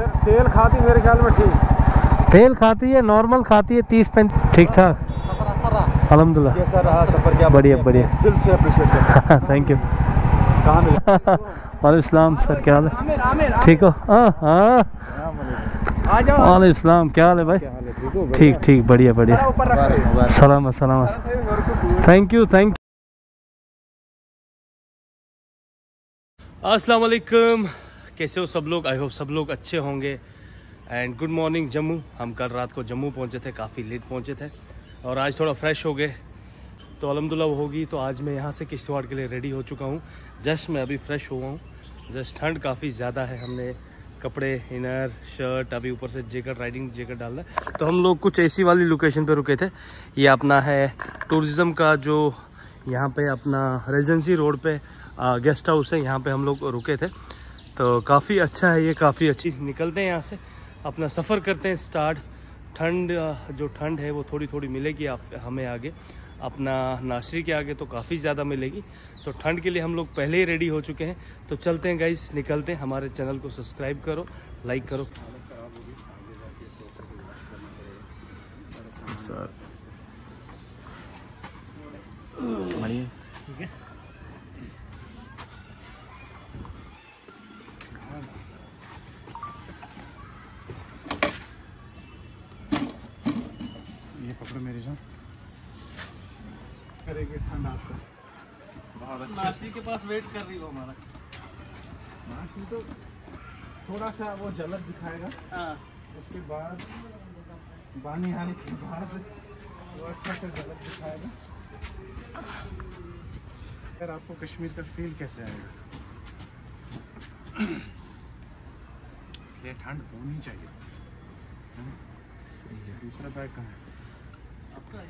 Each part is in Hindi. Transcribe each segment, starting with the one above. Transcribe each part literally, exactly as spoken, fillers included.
तेल खाती मेरे ख्याल में ठीक, तेल खाती है, नॉर्मल खाती है तीस पैंतीस, ठीक ठाक। अल्हम्दुलिल्लाह कैसा रहा सफर? क्या बढ़िया बढ़िया, दिल से अप्रिशिएट करता हूं। Thank you. कहाँ मिला? वालेकुम सलाम सर, क्या हाल है? ठीक हो? हाँ हाँ, आ जाओ। वालेकुम सलाम, क्या हाल है भाई? ठीक ठीक, बढ़िया बढ़िया, सलामत सलामत, थैंक यू थैंक यू। अस्सलाम वालेकुम, कैसे हो सब लोग? आई होप सब लोग अच्छे होंगे। And good morning Jammu. हम कल रात को जम्मू पहुंचे थे, काफ़ी लेट पहुंचे थे और आज थोड़ा फ्रेश हो गए, तो अल्हम्दुलिल्लाह वो होगी। तो आज मैं यहाँ से किश्तवाड़ के लिए रेडी हो चुका हूँ। जस्ट मैं अभी फ्रेश हुआ हूँ। जस्ट ठंड काफ़ी ज़्यादा है, हमने कपड़े, इनर, शर्ट, अभी ऊपर से जैकेट, राइडिंग जैकेट डालना है। तो हम लोग कुछ ऐसी वाली लोकेशन पे रुके थे। ये अपना है टूरिज़म का जो यहाँ पे अपना रेजेंसी रोड पे गेस्ट हाउस है, यहाँ पे हम लोग रुके थे। तो काफ़ी अच्छा है ये, काफ़ी अच्छी। निकलते हैं यहाँ से, अपना सफ़र करते हैं स्टार्ट। ठंड, जो ठंड है वो थोड़ी थोड़ी मिलेगी आप हमें आगे, अपना नासरी के आगे तो काफ़ी ज़्यादा मिलेगी। तो ठंड के लिए हम लोग पहले ही रेडी हो चुके हैं। तो चलते हैं गाइस, निकलते हैं। हमारे चैनल को सब्सक्राइब करो, लाइक करो। ठीक है, ये पकड़ो मेरे साथ। करेंगे ठंड आपको बहुत अच्छा। नासरी के पास वेट कर रही हो हमारा। नासरी तो थोड़ा सा वो झलक दिखाएगा, हाँ, उसके बाद बानी हानी के बाद वो अच्छा से झलक दिखाएगा। अगर आपको कश्मीर का फील कैसे आएगा, इसलिए ठंड होनी चाहिए, है ना? सही है। दूसरा बैग कहाँ है आपका?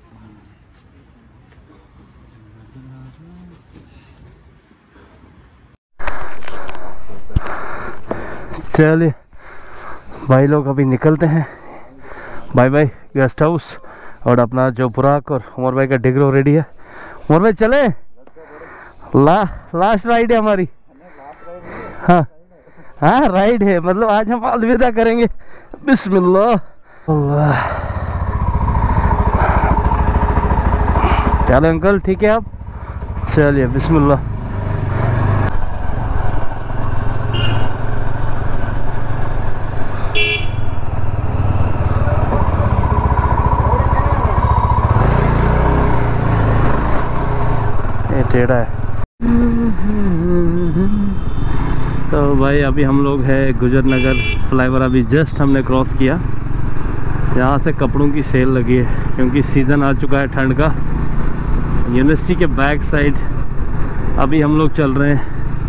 चलिए भाई लोग, अभी निकलते हैं। Bye bye guest house. और अपना जो बुराक और उमर भाई का डिग्रो रेडी है। उमर भाई चले, ला लास्ट राइड है हमारी। हाँ हाँ, राइड है, मतलब आज हम अलविदा करेंगे। बिस्मिल्लाह। अल्लाह, चलो अंकल, ठीक है आप? चलिए बिस्मिल्लाह। ये टेढ़ा है। तो भाई अभी हम लोग है गुजर नगर फ्लाईओवर, अभी जस्ट हमने क्रॉस किया। यहाँ से कपड़ों की सेल लगी है क्योंकि सीज़न आ चुका है ठंड का। यूनिवर्सिटी के बैक साइड अभी हम लोग चल रहे हैं।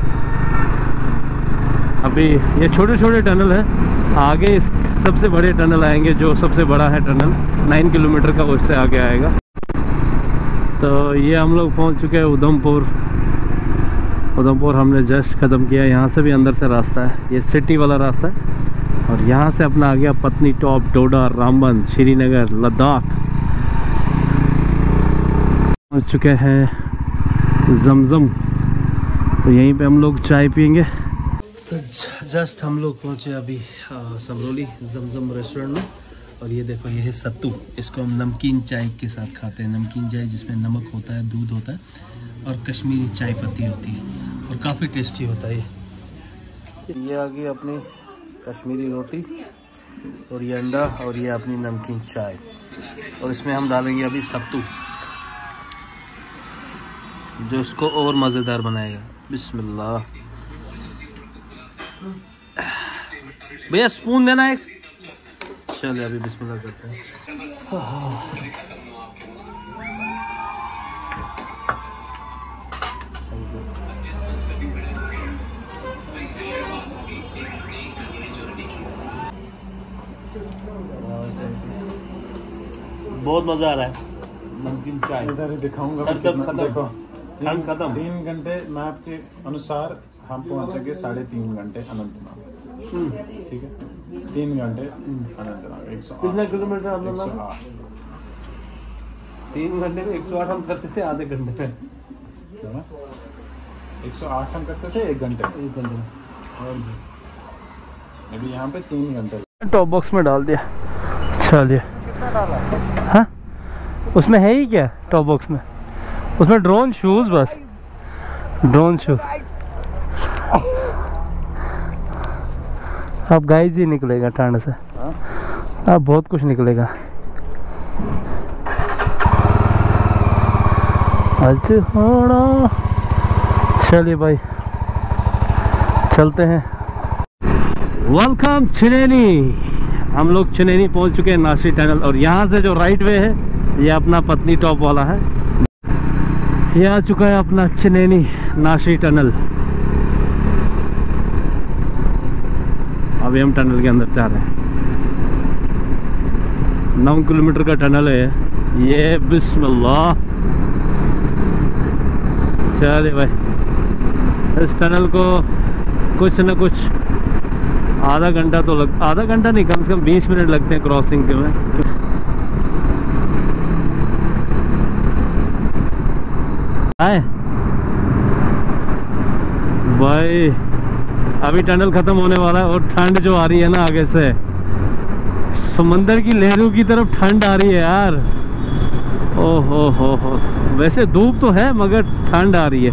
अभी ये छोटे छोटे टनल है, आगे इस सबसे बड़े टनल आएंगे। जो सबसे बड़ा है टनल नाइन किलोमीटर का, उससे आगे आएगा। तो ये हम लोग पहुंच चुके हैं उधमपुर। उधमपुर हमने जस्ट ख़त्म किया। यहाँ से भी अंदर से रास्ता है, ये सिटी वाला रास्ता है। और यहाँ से अपना आ गया पत्नी टॉप, डोडा, रामबन, श्रीनगर, लद्दाख। पहुँच चुके हैं जमजम, तो यहीं पे हम लोग चाय पियेंगे। तो जस्ट हम लोग पहुँचे अभी समरोली जमजम रेस्टोरेंट में। और ये देखो, ये है सत्तू। इसको हम नमकीन चाय के साथ खाते हैं। नमकीन चाय जिसमें नमक होता है, दूध होता है और कश्मीरी चाय पत्ती होती है, और काफ़ी टेस्टी होता है ये। ये आ गई अपनी कश्मीरी रोटी, और ये अंडा, और ये अपनी नमकीन चाय। और इसमें हम डालेंगे अभी सत्तू, जो इसको और मज़ेदार बनाएगा। बिस्मिल्लाह। भैया स्पून देना एक। चलिए अभी बिस्मिल्लाह करते हैं। बहुत मजा आ रहा है। नमकीन चाय इधर ही दिखाऊंगा। खत्म, ठंड खत्म। तीन घंटे मैप के अनुसार हम पहुंचेंगे, साढ़े तीन घंटे अनंतनाग। ठीक है, तीन घंटे अनंतनाग। एक सौ कितने किलोमीटर अनंतनाग? एक सौ आठ। तीन घंटे में एक सौ आठ हम करते थे आधे घंटे में। एक सौ आठ हम करते थे एक घंटे एक घंटे में। अभी यहाँ पे तीन घंटे। टॉप बॉक्स में डाल दिया। चलिए, हाँ उसमें है ही क्या टॉप बॉक्स में? उसमें ड्रोन शूज, बस ड्रोन शूज। अब गाइस ही निकलेगा ठंड से, अब बहुत कुछ निकलेगा। चलिए भाई चलते हैं। वेलकम चिनेनी। हम लोग चिनेनी पहुंच चुके हैं, नाशी टनल। और यहाँ से जो राइट वे है ये अपना पत्नी टॉप वाला है। ये आ चुका है अपना चिनेनी नाशी टनल। अभी हम टनल के अंदर जा रहे हैं। नौ किलोमीटर का टनल है ये। बिस्मिल्लाह। चलिए भाई, इस टनल को कुछ न कुछ आधा घंटा तो लग आधा घंटा नहीं, कम से कम बीस मिनट लगते हैं क्रॉसिंग के में। आए भाई, अभी टनल खत्म होने वाला है और ठंड जो आ रही है ना आगे से, समंदर की लहरों की तरफ ठंड आ रही है यार। ओ हो हो हो। वैसे धूप तो है मगर ठंड आ रही है।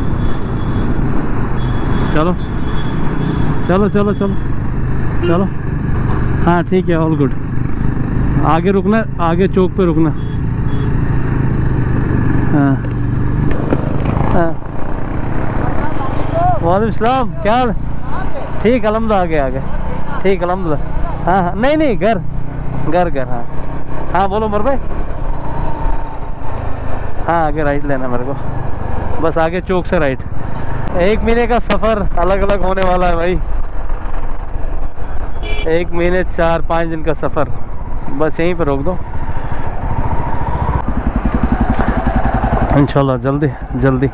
चलो चलो चलो चलो चलो। हाँ ठीक है, ऑल गुड। आगे रुकना, आगे चौक पे रुकना। हाँ हाँ। वालेकुम सलाम, क्या हाल? ठीक अलहमदुलिल्लाह। आगे आगे ठीक अलहमदुलिल्लाह। हाँ हाँ, नहीं नहीं, घर घर घर। हाँ हाँ बोलो मर भाई। हाँ आगे राइट लेना मेरे को, बस आगे चौक से राइट। एक महीने का सफ़र अलग अलग होने वाला है भाई। एक महीने चार पाँच दिन का सफ़र, बस यहीं पर रोक दो इंशाल्लाह। जल्दी जल्दी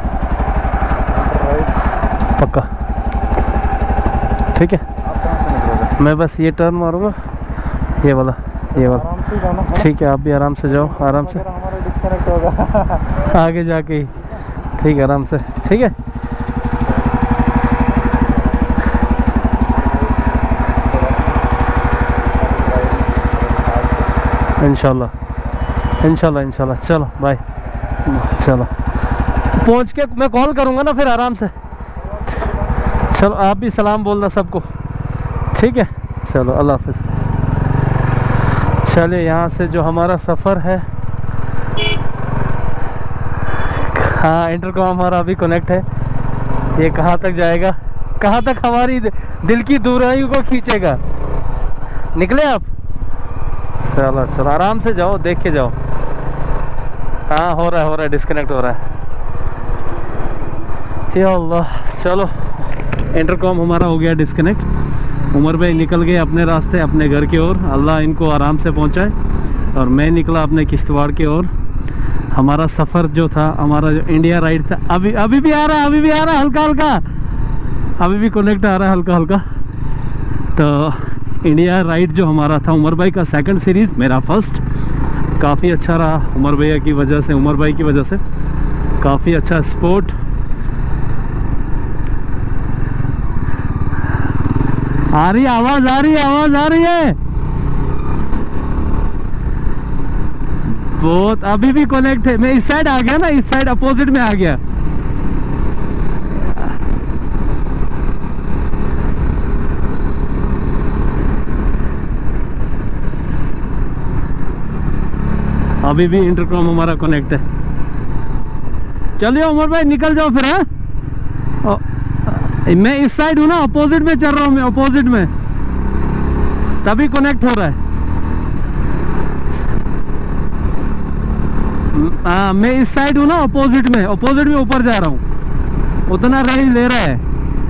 पक्का, ठीक है। मैं बस ये टर्न मारूंगा, ये वाला ये वाला। ठीक है, आप भी आराम से जाओ, आराम से। डिस्कनेक्ट होगा आगे जाके ही। ठीक है, आराम से, ठीक है। इंशाल्लाह इंशाल्लाह इंशाल्लाह। चलो बाय। चलो पहुंच के मैं कॉल करूंगा ना फिर आराम से। चलो आप भी सलाम बोलना सबको, ठीक है। चलो अल्लाह हाफिज़। चलिए, यहाँ से जो हमारा सफ़र है, हाँ इंटरकॉम हमारा अभी कनेक्ट है। ये कहाँ तक जाएगा, कहाँ तक हमारी दिल की दूरियों को खींचेगा। निकले आप? चलो चलो आराम से जाओ, देख के जाओ। हाँ हो रहा है हो रहा है डिस्कनेक्ट हो रहा है। या अल्लाह। चलो इंटरकॉम हमारा हो गया डिस्कनेक्ट। उमर भाई निकल गए अपने रास्ते, अपने घर की ओर। अल्लाह इनको आराम से पहुंचाए। और मैं निकला अपने किश्तवाड़ की ओर। हमारा सफ़र जो था, हमारा जो इंडिया राइड था, अभी अभी भी आ रहा है, अभी भी आ रहा है हल्का हल्का, अभी भी कनेक्ट आ रहा है हल्का हल्का। तो इंडिया राइड जो हमारा था, उमर भाई का सेकंड सीरीज़, मेरा फर्स्ट। काफ़ी अच्छा रहा उमर भैया की वजह से, उमर भाई की वजह से काफ़ी अच्छा स्पोर्ट। आ रही आवाज़, आ रही है आवाज़, आ रही है बहुत। अभी भी कनेक्ट है। मैं इस साइड आ गया ना, इस साइड अपोजिट में आ गया। अभी भी इंटरकॉम हमारा कनेक्ट है। चलिए उमर भाई निकल जाओ फिर। है मैं इस साइड हूँ ना, अपोजिट में चल रहा हूँ मैं, अपोजिट में, तभी कनेक्ट हो रहा है। हाँ मैं इस साइड हूँ ना, अपोजिट में, अपोजिट में ऊपर जा रहा हूँ, उतना रेंज ले रहा है।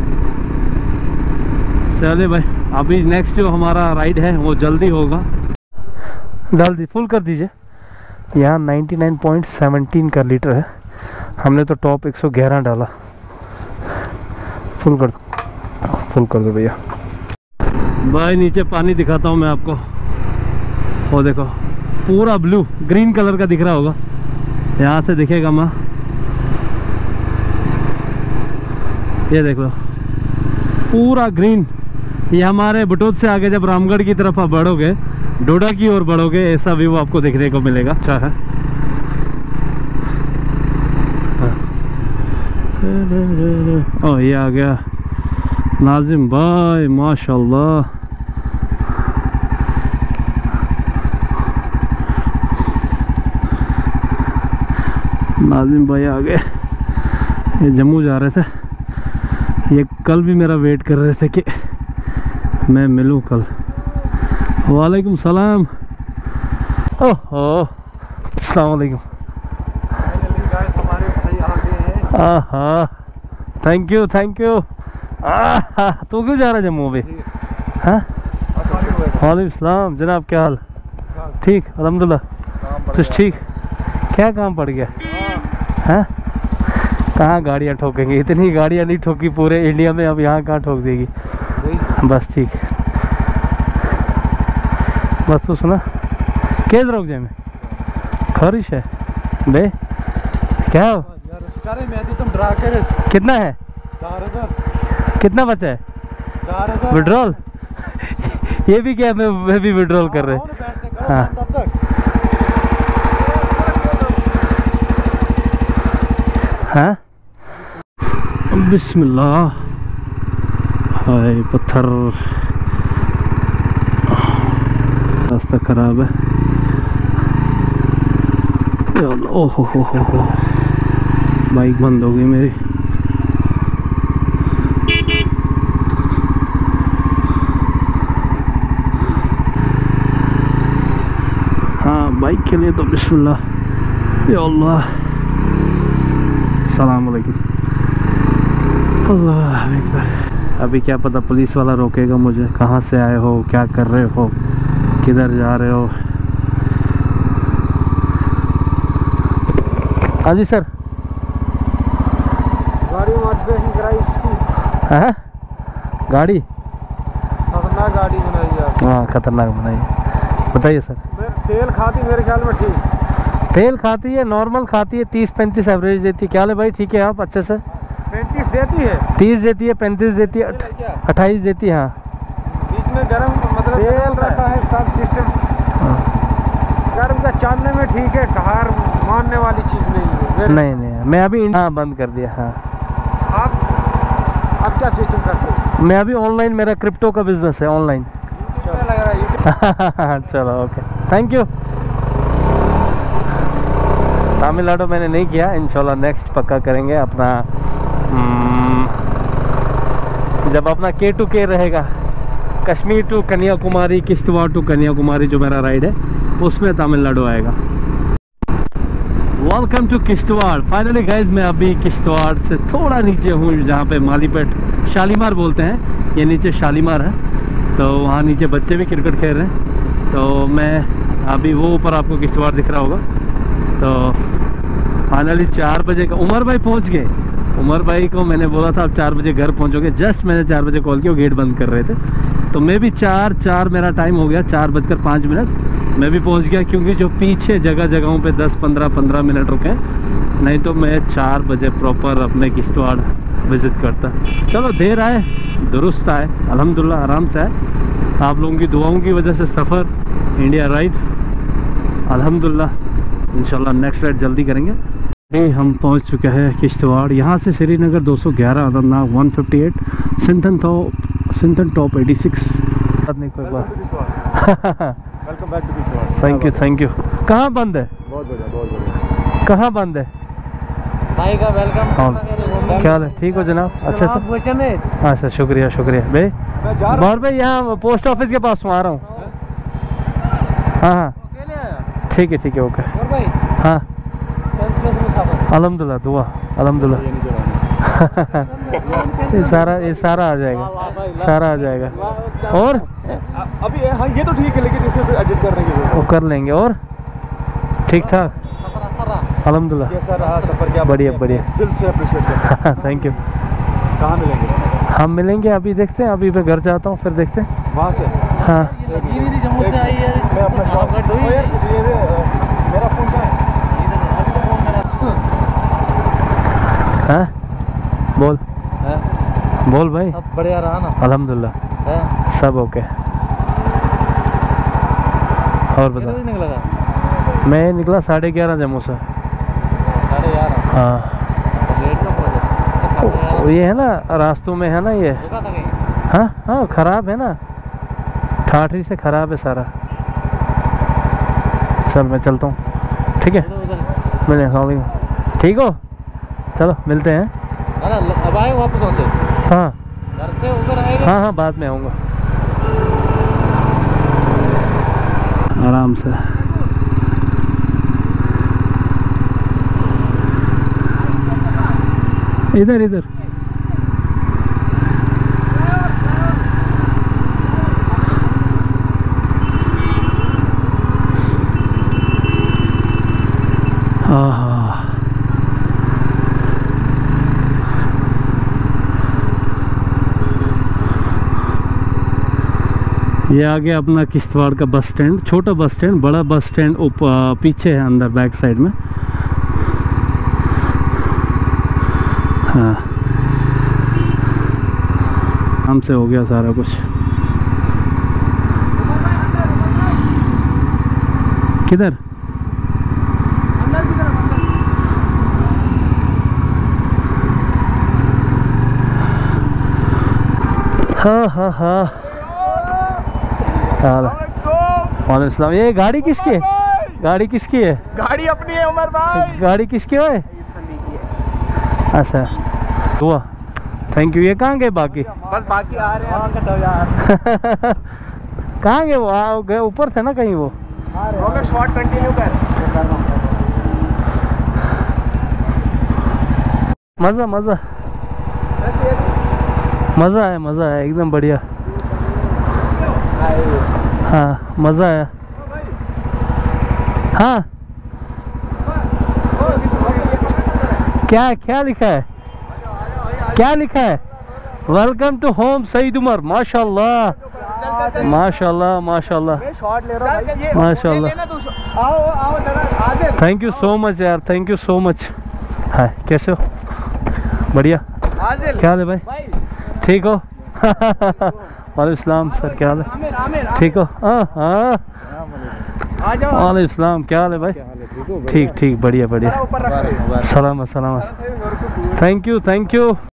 चलिए भाई, अभी नेक्स्ट जो हमारा राइड है वो जल्दी होगा। डाल दी, फुल कर दीजिए। यहाँ निन्यानवे पॉइंट एक सात का लीटर है, हमने तो टॉप एक सौ ग्यारह डाला। फुल कर फुल कर दो भैया। भाई नीचे पानी दिखाता हूँ मैं आपको, वो देखो पूरा ब्लू ग्रीन कलर का दिख रहा होगा, यहाँ से दिखेगा माँ, ये देख लो पूरा ग्रीन ये हमारे बटोद से आगे जब रामगढ़ की तरफ आप बढ़ोगे, डोडा की ओर बढ़ोगे, ऐसा व्यू आपको देखने को मिलेगा। अच्छा है। ओ ये आ गया नाजिम भाई, माशाल्लाह। नाजिम भाई आ गए। ये जम्मू जा रहे थे, ये कल भी मेरा वेट कर रहे थे कि मैं मिलूं कल। वालेकुम सलाम। ओहो अस्सलाम वालेकुम। आहा थैंक यू थैंक यू। आहा तू क्यों जा रहा है जम्मू अभी? हाँ वालेकुम सलाम जनाब, क्या हाल? ठीक अल्हम्दुलिल्लाह। कुछ ठीक? क्या काम पड़ गया? हाँ कहाँ गाड़ियाँ ठोकेंगे, इतनी गाड़ियाँ नहीं ठोकी पूरे इंडिया में, अब यहाँ कहाँ ठोक देगी। बस ठीक है, बस तू सुना केज रोक जाए में खारिश है बे क्या हो? तुम ड्रा करे। कितना है? चार हजार। कितना बचा है? चार हजार। विड्रॉल ये भी क्या? मैं मैं भी विड्रॉल कर रहे। हाँ हाँ बिस्मिल्लाह। हाय पत्थर, रास्ता खराब है। ओहो हो हो हो, बाइक बंद हो गई मेरी। हाँ बाइक के लिए तो बिस्मिल्लाह। या अल्लाह सलाम अलैकुम। अल्लाह अकबर। अभी क्या पता पुलिस वाला रोकेगा मुझे, कहाँ से आए हो, क्या कर रहे हो, किधर जा रहे हो। हाँ जी सर। गाड़ी मॉडिफिकेशन कराई इसकी। हाँ गाड़ी खतरनाक गाड़ी बनाई है। हाँ खतरनाक बनाई है। बताइए सर। तेल खाती मेरे ख्याल में ठीक। तेल खाती है, नॉर्मल खाती है, तीस पैंतीस एवरेज देती है। क्या ले भाई? ठीक है आप अच्छे से। पैंतीस देती है, तीस देती है, पैंतीस देती है, अट्ठाईस देती है। हाँ बीच में गर्म मतलब तेल रखा है सब सिस्टम। गर्म का चलने में ठीक है, हार मानने वाली चीज़ नहीं है। नहीं नहीं मैं अभी हाँ बंद कर दिया। हाँ आप आप क्या सिस्टम करते हो? मैं अभी ऑनलाइन, मेरा क्रिप्टो का बिजनेस है ऑनलाइन। लग रहा है चलो ओके थैंक यू। तमिलनाडु मैंने नहीं किया, इंशाल्लाह नेक्स्ट पक्का करेंगे अपना। जब अपना के टू के रहेगा, कश्मीर टू कन्याकुमारी, किश्तवाड़ टू कन्याकुमारी जो मेरा राइड है उसमें तमिलनाडु आएगा। Welcome to Kishtwar. Finally guys मैं अभी किश्तवाड़ से थोड़ा नीचे हूँ, जहाँ पे मालीपेट शालीमार बोलते हैं, ये नीचे शालीमार है। तो वहाँ नीचे बच्चे भी क्रिकेट खेल रहे हैं। तो मैं अभी वो ऊपर आपको किश्तवाड़ दिख रहा होगा। तो फाइनली चार बजे का उमर भाई पहुँच गए। उमर भाई को मैंने बोला था आप चार बजे घर पहुँचोगे, जस्ट मैंने चार बजे कॉल किया, वो गेट बंद कर रहे थे। तो मैं भी चार चार मेरा टाइम हो गया, चार बजकर पाँच मिनट मैं भी पहुंच गया, क्योंकि जो पीछे जगह जगहों पे दस पंद्रह पंद्रह मिनट रुके, नहीं तो मैं चार बजे प्रॉपर अपने किश्तवाड़ विज़िट करता। चलो देर आए दुरुस्त आए, अल्हम्दुलिल्लाह आराम से आए। आप लोगों की दुआओं की वजह से सफ़र इंडिया राइड अल्हम्दुलिल्लाह इंशाल्लाह नेक्स्ट राइड जल्दी करेंगे। अभी हम पहुंच चुके हैं किश्तवाड़। यहाँ से श्रीनगर दो सौ ग्यारह, Anantnag one fifty eight, Sinthan top Sinthan top eighty six. नहीं कोई बात। Welcome back to Kishtwar. Thank you thank you. कहाँ बंद है? बहुत बढ़िया बहुत बढ़िया। कहाँ बंद है भाई का वेलकम। हाँ क्या हाल है? ठीक हो जनाब? अच्छे से। अच्छा शुक्रिया शुक्रिया भाई। बाहर भाई यहाँ पोस्ट ऑफिस के पास हूँ, आ रहा हूँ। हाँ हाँ ठीक है ठीक है ओके। हाँ अल्हम्दुलिल्लाह दुआ अल्हम्दुलिल्लाह। ये सारा ये सारा आ जाएगा, सारा आ जाएगा। और अभी हाँ ये तो ठीक है, लेकिन इसमें फिर एडिट करने की वो कर लेंगे। और ठीक ठाक अल्हम्दुलिल्लाह। कैसा रहा सफर? क्या बढ़िया बढ़िया, दिल से अप्रिशिएट करता हूं। Thank you. कहाँ मिलेंगे? हम मिलेंगे अभी, देखते हैं। अभी मैं घर जाता हूँ फिर देखते हैं वहाँ से। हाँ जम्मू से आई है। मैं अपना शॉप कर दूँ। मेरा फ़ोन कहाँ है? हाँ बोल है? बोल भाई। सब बढ़िया रहा ना? अल्हम्दुलिल्लाह। सब ओके। और बता। निकला था? मैं निकला साढ़े ग्यारह जम्मू से। साढ़े ग्यारह? हाँ लेट का पहुंचा? ये है ना रास्तों में है ना ये। हाँ हाँ ख़राब है ना, ठाठरी से ख़राब है सारा। चल मैं चलता हूँ, ठीक है? मिले ठीक हो, चलो मिलते हैं। अब आए वापस वहाँ से? हाँ घर से उधर आएगा? हाँ हाँ बाद में आऊँगा आराम से। इधर इधर हाँ हाँ ये आगे अपना किश्तवाड़ का बस स्टैंड, छोटा बस स्टैंड, बड़ा बस स्टैंड ऊपर पीछे है अंदर बैक साइड में। हाँ आराम से हो गया सारा कुछ। किधर? हाँ हाँ हाँ वालेकुम सलाम। ये गाड़ी किसकी है? गाड़ी किसकी है? गाड़ी अपनी है उमर भाई। गाड़ी किसकी है? अच्छा हुआ, थैंक यू। ये कहाँ गए बाकी? बस बाकी आ रहे हैं सब यार। कहाँ गए वो? आ गए ऊपर थे ना कहीं वो। शॉट कंटिन्यू कर। मज़ा मज़ा मज़ा है, मज़ा है एकदम बढ़िया। हाँ मज़ा आया। हाँ क्या क्या लिखा है? क्या लिखा है? Welcome to home Saeed Umar. माशाल्लाह माशाल्लाह माशाल्लाह माशाल्लाह। थैंक यू सो मच यार, thank you so much. Hi कैसे हो? बढ़िया। क्या हाल है भाई? ठीक हो? वालेकुम सलाम सर, क्या हाल है? ठीक हो? हाँ हाँ वालेकुम सलाम, क्या हाल है भाई? ठीक ठीक बढ़िया बढ़िया। सलामत सलामत। Thank you thank you.